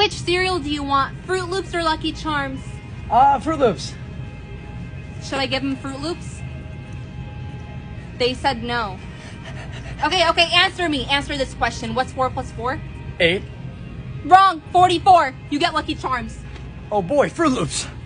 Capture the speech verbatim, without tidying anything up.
which cereal do you want? Fruit Loops or Lucky Charms? Uh, Fruit Loops. Should I give them Fruit Loops? They said no. Okay, okay, answer me. Answer this question. What's four plus four? Eight. Wrong. forty-four. You get Lucky Charms. Oh boy, Fruit Loops.